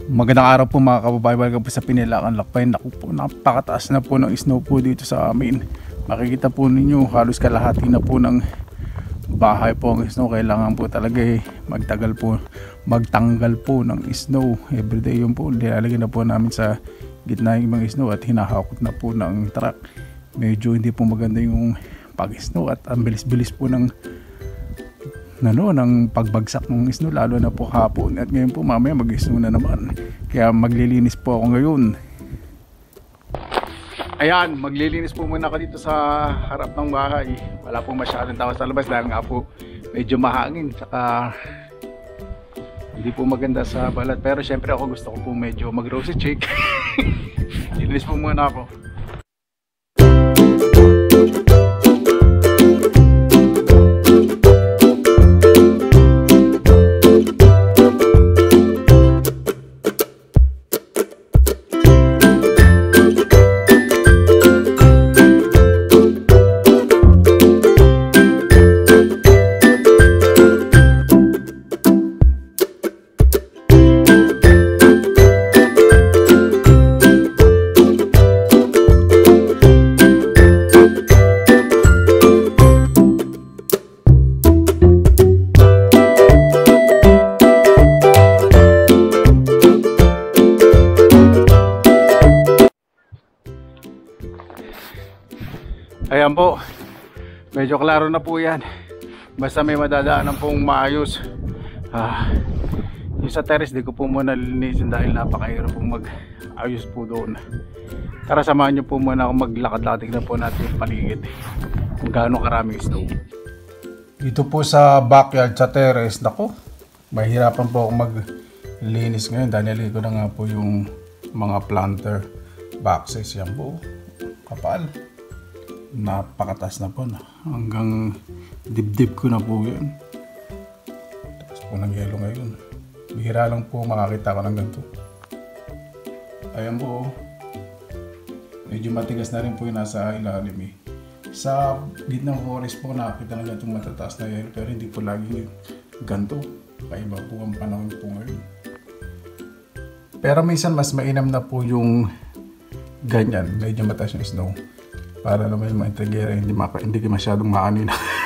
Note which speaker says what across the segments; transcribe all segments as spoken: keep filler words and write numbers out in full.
Speaker 1: Magandang araw po mga kababayan, welcome po sa Pinilakan Lakbay. Naku po, napakataas na po ng snow po dito sa amin. Makikita po ninyo halos kalahati na po ng bahay po ang snow. Kailangan po talaga eh, magtagal po, magtanggal po ng snow everyday. Yun po, nilalagay na po namin sa gitna yung ibang snow at hinahakot na po ng truck. Medyo hindi po maganda yung pag-snow at ang bilis-bilis po ng ano, ng pagbagsak ng snow, lalo na po hapon. At ngayon po mamaya mag-snow na naman, kaya maglilinis po ako ngayon. Ayan, maglilinis po muna ako dito sa harap ng bahay. Wala po masyadong tao sa labas dahil nga po medyo mahangin, saka hindi po maganda sa balat. Pero syempre ako gusto ko po medyo mag-rosy cheek. Lilinis po muna ako. Ayan po, medyo klaro na po yan. Basta may madadaanan pong maayos. ah, Yung sa terrace di ko po muna linisin dahil napakahirap pong mag-ayos po doon. Tara, samahan nyo po muna ako maglakad-lakad. Tignan po natin yung paligid kung gaano karaming snow. Dito po sa backyard sa terrace, nako, mahirapan po ako maglinis ngayon dahil nilagay ko na nga po yung mga planter boxes. Yan po, kapal, napakataas na po na. Hanggang dibdib ko na po yan. Tapos po ng yelo ngayon. Bihira lang po makakita ko ng ganito. Ayan po, medyo matigas na rin po yung nasa ilalim eh. Sa gitnang forest po nakakita na ganitong matataas na yelo, pero hindi po lagi ganito. Paiba po ang panahon po ngayon. Pero minsan mas mainam na po yung ganyan, medyo mataas yung snow, para naman yung mga integera hindi, hindi masyadong maanin.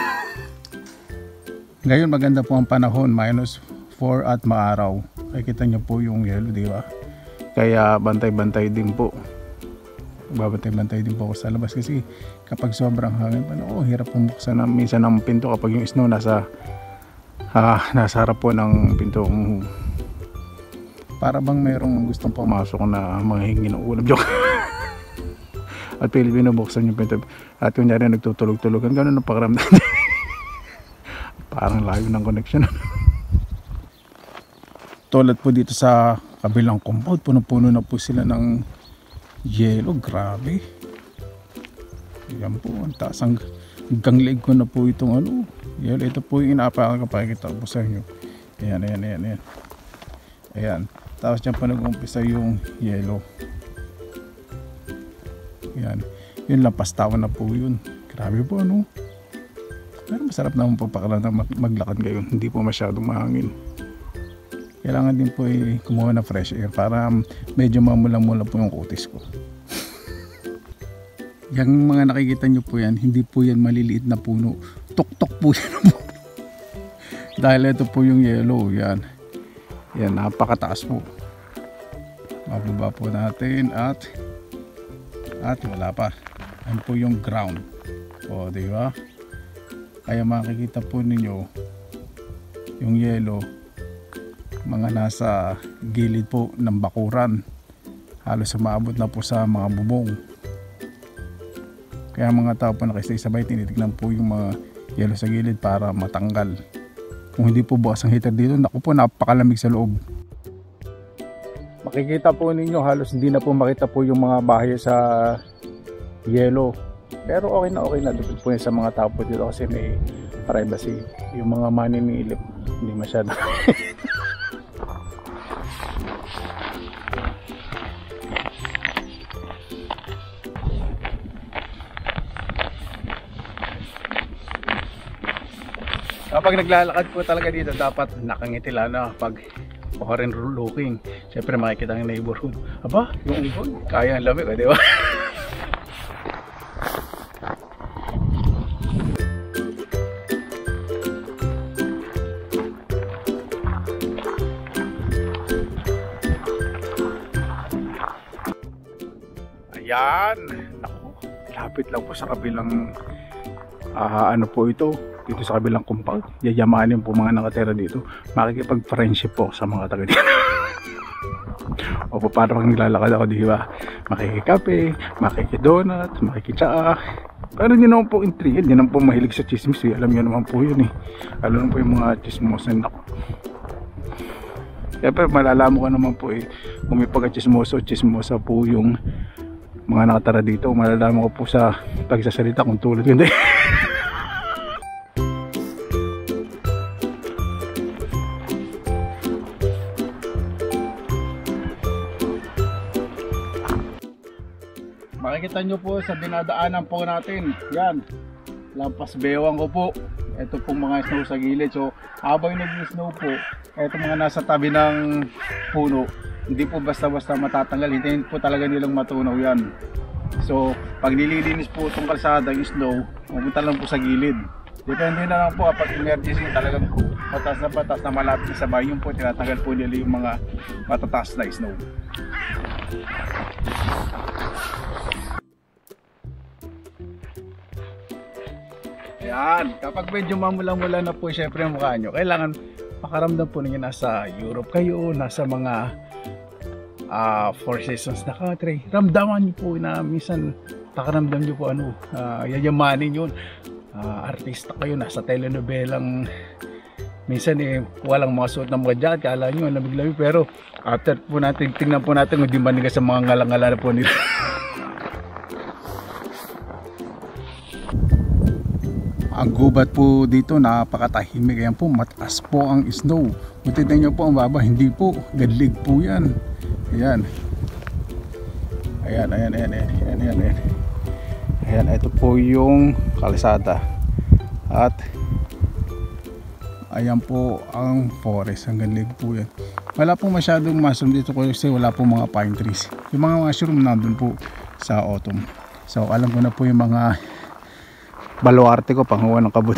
Speaker 1: Ngayon maganda po ang panahon, minus four at maaraw. Nakikita nyo po yung yelo, di ba? Kaya bantay-bantay din po. Babantay-bantay din po ako sa labas kasi kapag sobrang hangin pa, oh, hirap pong buksan na minsan ng pinto kapag yung snow nasa ah, nasa harap po ng pinto. Para bang mayroong gustong pumasok na mga hingi ng ulam. Joke. At Pilipino buksan yung pinto at yung nyari nagtutulog-tulogan, gano'n ang pakiramdam. Parang layo ng connection. Tulad po dito sa kabilang compound, puno-puno na po sila ng yelo. Grabe, yan po, ang taas, hanggang leg ko na po itong ano, yelo. Ito po yung inapakakapakita ko sa inyo. Ayan, ayan, ayan, ayan, ayan. Tapos dyan pa nag-umpisa yung yelo. Yan, yun lang, pastawan na po yun. Grabe po, ano. Pero masarap naman po pakalan na maglakad ngayon, hindi po masyadong mahangin. Kailangan din po eh, kumuha na fresh air para medyo mamula-mula po yung kutis ko. Yung mga nakikita nyo po yan, hindi po yan maliliit na puno, tok-tok po yan. Dahil ito po yung yellow. Yan, yan, napakataas po. Mababa po natin at At wala pa. Yan po yung ground. O, di ba? Kaya makikita po ninyo yung yelo, mga nasa gilid po ng bakuran. Halos umaabot na po sa mga bubong. Kaya mga tao po nakisabay, tinitignan po yung mga yelo sa gilid para matanggal. Kung hindi po bukas ang heater dito, naku po, napakalamig sa loob. Makikita po ninyo halos hindi na po makita po yung mga bahay sa yelo. Pero okay na okay na dito po yun sa mga tao po dito kasi may privacy. Yung mga maninilip hindi masyado. Kapag naglalakad po talaga dito, dapat nakangiti, lalo na pag foreign looking. Siyempre makikita ng neighborhood. Aba, yung ibon, kaya ang lamig, di ba? Ayan, naku, lapit lang po sa kabilang uh, ano po ito, dito sa kabilang compound. Yayamanin po mga nakatira dito. Makikipag-friendship po sa mga taga dito. O po, parang naglalakad ako, di ba? Makikikape, makikidonut, makikitsaa. Pero hindi naman po intrigued, hindi naman po mahilig sa chismis. Eh. Alam niyo naman po yun eh. Alam po yung mga chismosan ako. Siyempre malalaman ko naman po eh, kung may pagka-chismoso, chismosa po yung mga nakatara dito. Malalaman ko po sa pagsasalita kung tulad hindi. Makikita nyo po sa dinadaanan po natin. Yan, lampas bewang ko po. Ito pong mga snow sa gilid. So habang nag-snow po, ito mga nasa tabi ng puno, hindi po basta-basta matatanggal. Hintayin po talaga nilang matunaw yan. So pag nililinis po itong kalsada, yung snow, pumunta lang po sa gilid. Depende na lang po kapag emergency talagang patas na patas na malapit sa bahay, yung po tinatanggal po nila yung mga matataas na snow. Yan, kapag medyo mamula-mula na po syempre ang mukha nyo, kailangan makaramdam po ninyo nasa Europe kayo, nasa mga uh, four seasons na country. Ramdaman nyo po na minsan pakaramdam nyo po ano, uh, yayamanin yun. Uh, artista kayo, nasa telenovelang minsan eh walang mga suot ng mga jacket, kala nyo lamig-lamig, pero after po natin, tingnan po natin kung di maniga sa mga ngalang-ngala po nila. Ang gubat po dito napakatahimik. Ayan po, mataas po ang snow. Kung tignan nyo po ang baba, hindi po, gadlig po yan. Ayan. Ayan, ayan, ayan, ayan, ayan, ayan, ayan. Ayan, ito po yung kalsada. At ayan po ang forest, ang gadlig po yan. Wala po masyadong mushroom dito kasi wala po mga pine trees. Yung mga mushroom nandun po sa autumn. So alam ko na po yung mga baluarte ko, panguha ng kabuti.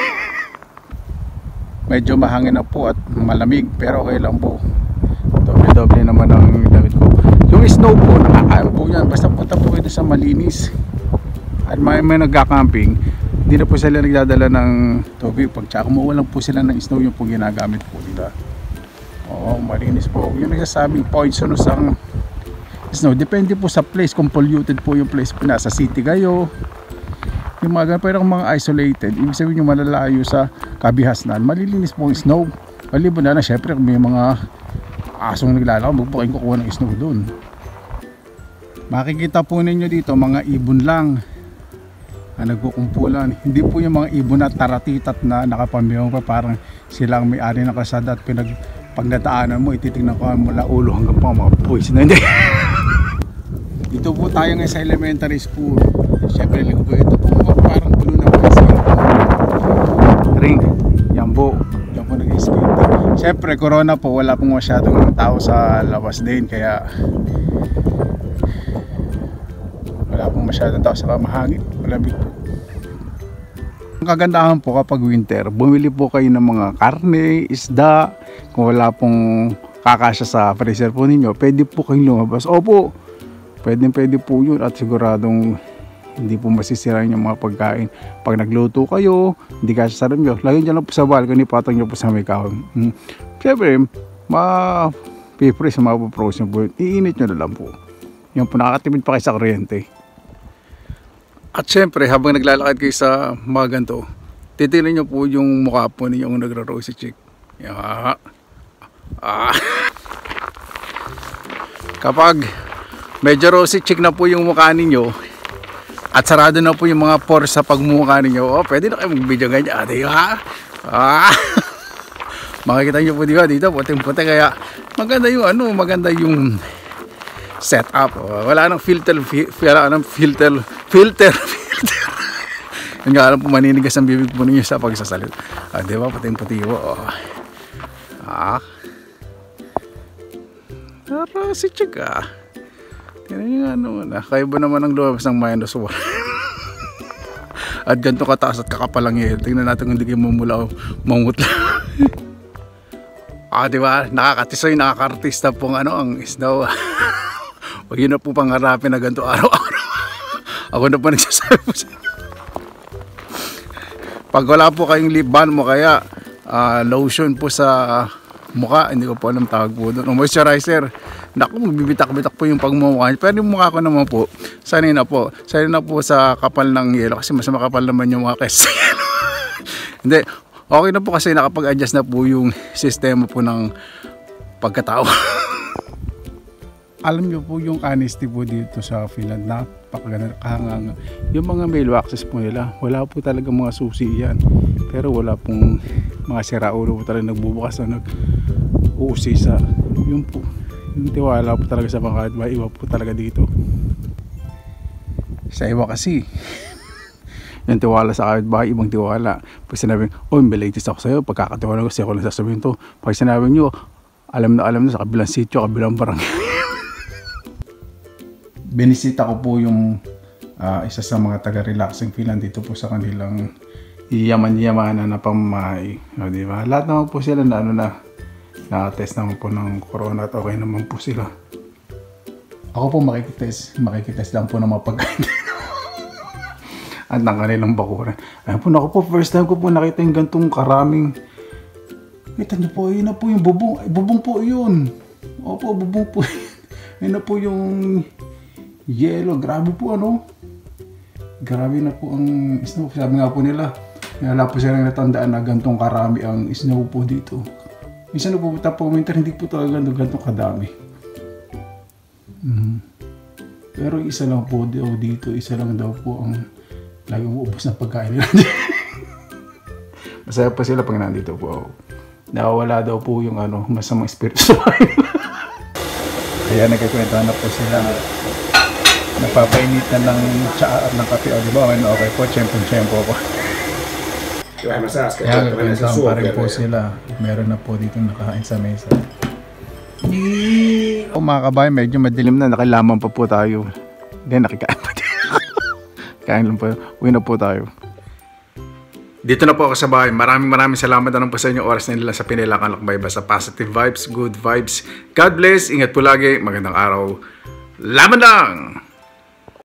Speaker 1: Medyo mahangin na po at malamig, pero okay lang po. Doble-doble naman ang damit ko. Yung snow po, nakakain po yan. Basta punta po ito sa malinis. At may, may nagka-camping, hindi na po sila nagdadala ng tubig. Pag tsaka kumuha lang po sila ng snow, yung po ginagamit po nila. Oo, malinis po. Yung nagsasabing poisonous ang snow. Depende po sa place, kung polluted po yung place. Nasa city kayo, yung mga ganun, pero kung mga isolated, ibig sabihin yung malalayo sa kabihasnan, malilinis po ang snow. Maliban na na, syempre kung may mga asong naglalakad, magpukin kukuha ng snow doon. Makikita po ninyo dito mga ibon lang na nagkukumpulan. Hindi po yung mga ibon na taratitat na nakapamiyong pa, parang silang may-ari ng kalsada at pinag pagdadaanan mo, ititignan ko mula ulo hanggang pa mga boys na hindi. Dito po tayo ngayon sa elementary school. Siyempre ligo po ito po, parang puno na po sa ring. Yan po, yan po nag-skate. Siyempre corona po, wala pong masyadong tao sa labas din, kaya wala pong masyadong tao sa mahangin, malamig po. Ang kagandahan po kapag winter, bumili po kayo ng mga karne, isda. Kung wala pong kakasya sa freezer po ninyo, pwede po kayong lumabas. Opo, pwede pwede po yun at siguradong hindi po masisirain yung mga pagkain. Pag nagluto kayo, hindi kasya sa rem nyo, lagyan nyo lang po sa balcony, patong nyo po sa may kahon. Hmm. Siyempre, ma-pipres, ma-frozen po yun. Iinit nyo na lang po. Yung po, nakakatipid pa kayo sa kuryente. At siyempre, habang naglalakad kayo sa mga ganito, titignan nyo po yung mukha po ninyo kung nagra-rosy cheek. Yeah. Ah. Kapag medyo rosy cheek na po yung mukha ninyo, at sarado na po yung mga pores sa pagmumukha ninyo, oh, pwede na kayo mag-video ganyan. Ah, diba? Ah. Makikita nyo po diba dito, puting-puti, kaya maganda yung ano, maganda yung setup. Oh, wala nang filter, wala nang filter, filter, filter. Yung nga alam po, maninigas ang bibig po ninyo sa pagsasalit. Ah, diba? Puting-puti po. Oh. Ah. Para si Chika. Tingnan nyo nga naman ah. Kaya ba naman ang lumabas ng minus one? At ganito kataas at kakapalang yun. Tingnan natin kung hindi kayo mamula o mamutla. Ah, diba? Nakakatisoy, nakaka-artista pong ano, ang isdaw. Huwag yun na po pangarapin na ganito araw-araw. Ako na pa nagsasabi po sa inyo. Pag wala po kayong lip balm mo kaya uh, lotion po sa mukha, hindi ko po alam tawag po doon, o moisturizer, naku, magbibitak-bitak po yung pagmumukha. Pero yung mukha ko naman po, sanay na po sanay na po sa kapal ng yelo kasi mas makapal naman yung mga kesa yelo. Hindi, okay na po kasi nakapag-adjust na po yung sistema po ng pagkatao. Alam nyo po yung honesty po dito sa Finland, napakaganda, kahanga. Yung mga mailboxes po nila, wala po talaga mga susi yan. Pero wala pong mga siraulo po talaga nagbubukas na nag-uusi sa, yung po, yung tiwala po talaga sa mga kadwa, iba po talaga dito. Sa iba kasi, yung tiwala sa kapitbahay, ibang tiwala. Pag sinabing, oh, may latest ako sa'yo, pagkakatiwala ko, siya ko lang sasabihin to. Pag sinabi nyo, alam na alam na sa kabilang sityo, kabilang barangay. Binisita ko po yung uh, isa sa mga taga-relaxing Finland dito po sa kanilang yaman-yamanan na pamamahay. O, diba? Lahat naman po sila na ano na na-test naman po ng corona at okay naman po sila. Ako po makikitest, makikitest lang po ng mga pagkain at ng kanilang bakuran. Ayun po, ako po, first time ko po nakita yung gantong karaming. Kita nyo po, yun na po yung bubong. Ay, bubong po yun. Opo, bubong po yun. Yun na po yung yelo. Grabe po ano. Grabe na po ang snow. Sabi nga po nila, wala po silang natandaan na gantong karami ang snow po dito. Minsan na pupunta po winter, hindi po talaga gantong kadami. Mm. Pero isa lang po dito, isa lang daw po ang lagi uubos na pagkain nila. Masaya pa sila pag nandito po. Nawawala daw po yung ano, masamang espiritu sa bahay nila. Kaya nagkikwentuhan na po sila. Nagpapainitan ng tsaa at ng kape. O diba, okay po, tiyempo-tiyempo po. Kaya nagkikwentuhan pa rin po sila. Meron na po dito nakahain sa mesa. O mga kabayan, medyo madilim na. Nakilaman pa po tayo. Hindi, nakikain pa din. Kain lang po. Uwi na po tayo. Dito na po ako sa bahay. Maraming maraming salamat na lang po sa inyo oras na nila sa Pinilakan Lakbay. Basta positive vibes, good vibes. God bless. Ingat po lagi. Magandang araw. Laban lang!